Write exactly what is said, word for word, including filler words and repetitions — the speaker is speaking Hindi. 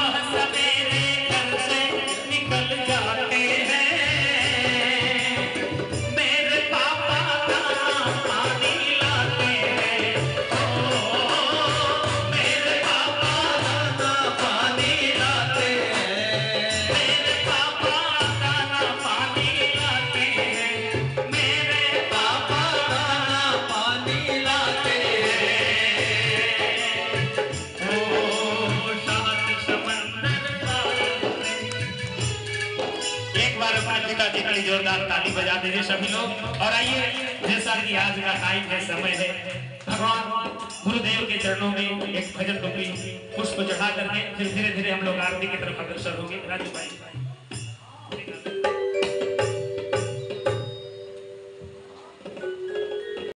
सुबह सवेरे घर से निकल जाते हैं, मेरे पापा दाना पानी लाते हैं। ओ मेरे पापा दाना पानी लाते हैं, मेरे पापा दाना पानी लाते हैं, मेरे पापा दाना पानी लाते हैं। ओ शांत समंदर एक बार अपने पिताजी के लिए जोरदार ताली बजा दीजिए सभी लोग। और आइए, जैसा कि आज का टाइम है, समय है, भगवान गुरुदेव के चरणों में एक भजन टोपी पुष्प चढ़ा करके फिर धीरे धीरे हम लोग आरती की तरफ अग्रसर होंगे। राजू भाई